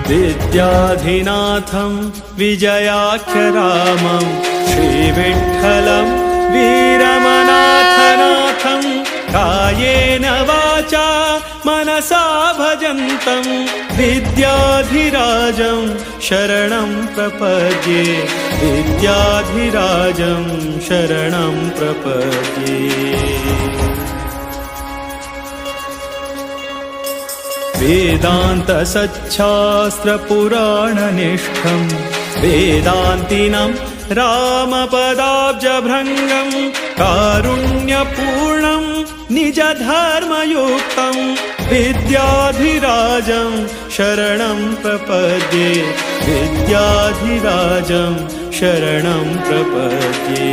विद्याधिनाथं विजयाख्यरामं श्रीविठ्ठलं वीरमनाथनाथं कायेन वाचा मनसा भजन्तं विद्याधिराजं शरणं प्रपद्ये विद्याधिराजं शरणं प्रपद्ये। वेदांत सच्छास्त्र पुराणनिष्ठं वेदान्तिनं रामपदाब्जभृङ्गं कारुण्यपूर्णं निजधर्मयुक्तं विद्याधिराजं शरणं प्रपद्ये विद्याधिराजं शरणं प्रपद्ये।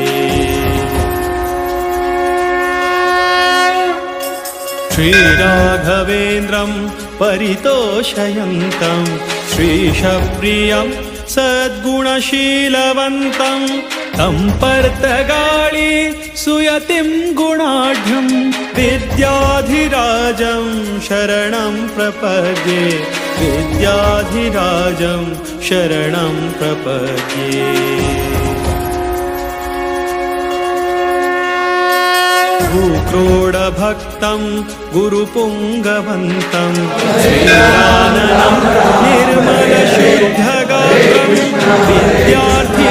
श्रीराघवेन्द्रं परितोषयन्तं श्रीशप्रियं सद्गुणशीलवन्तं तं पर्तगाळी सुयतिं गुणाढ्यं विद्याधिराजं शरणं प्रपद्ये विद्याधिराजं शरणं प्रपद्ये। भूक्रोडभक्तं गुरुपुङ्गवन्तं श्रीराननं निर्मलशुद्धगात्रं विद्यार्थि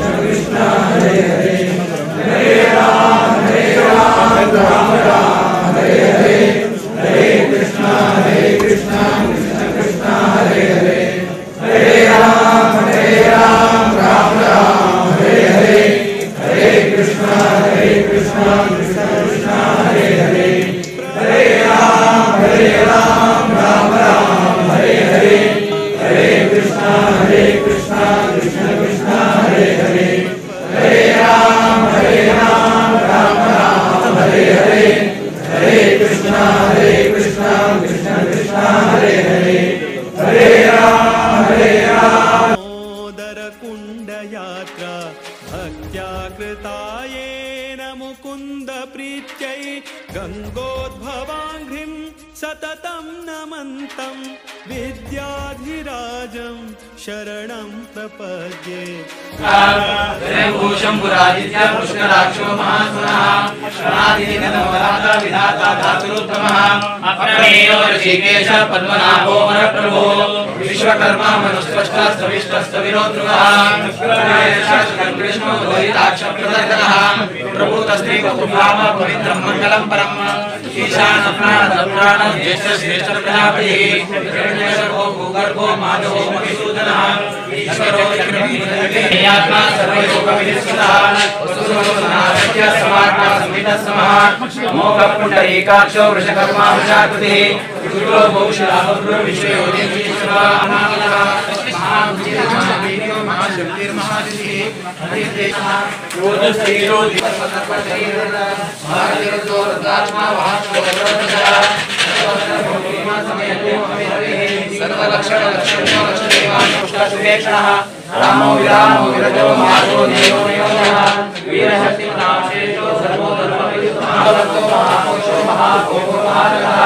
यात्रा भक्त्या कृतायेन मुकुन्द प्रीत्यै गङ्गोद्भवाङ्घ्रिं सततं नमन्तं विद्याधिराजं शरणं प्रपद्ये। शम्भुरादित्य पुष्कराक्षो महासुरः शरणादिनवराता विधाता धातुरुत्तमः अप्रमेयो ऋषिकेश पद्मनाभो वरप्रभो विश्वकर्मा मनुस्पष्ट सविष्टस्तविरो ध्रुवः कृष्णो लोहिताक्ष प्रदर्शनः प्रभु तस्मै कुमाम पवित्रं मङ्गलं परम् ईशान प्राण ज्येष्ठ श्रेष्ठ प्रजापतिः हिरण्यगर्भो भूगर्भो माधवो मधुसूदनः ईश्वरो आत्मा सर्वयोगविनिष्ठः वसुसोनास्य समात्मा संहितः समः मोघपुण्डरीकाक्षो वृषकर्मा वृषाकृतिः गुरो बहुशः विश्वयोगीश्वरः अनामलः महावीर्यो महाशक्तिर्महादितिः हरिदेशः क्रोधस्त्रीरोधि महादेवदोरदात्मा वहात्मवदरदः सर्वलक्षणलक्षणेवानुष्ठसुवेक्षणः रामो विरामो विरजो माधो देवो योगः वीरशक्तिनाशेषो सर्वो धर्मविदुर्महावतो महापुरुषो महाभोगो महारगः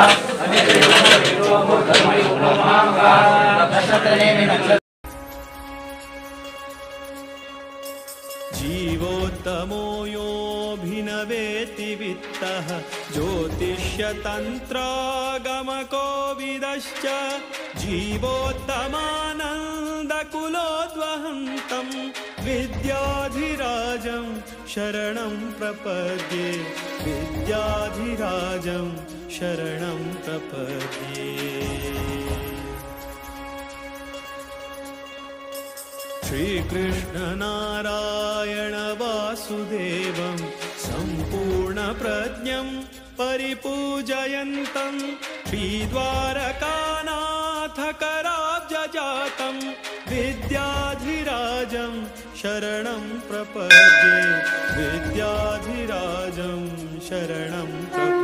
जीवोत्तमो योऽभिनवेति वित्तः ज्योतिष्यतन्त्रागमकोविदश्च जीवोत्तमानन्दकुलोद्वहन्तं विद्याधिराजं शरणं प्रपद्ये विद्याधिराजं शरणं प्रपद्ये। श्रीकृष्ण नारायण वासुदेवं सम्पूर्णप्रज्ञं परिपूजयन्तं श्रीद्वारकानाथ कराब्जजातं विद्याधिराजं शरणं प्रपद्ये विद्याधिराजं शरणं प्रपद्ये।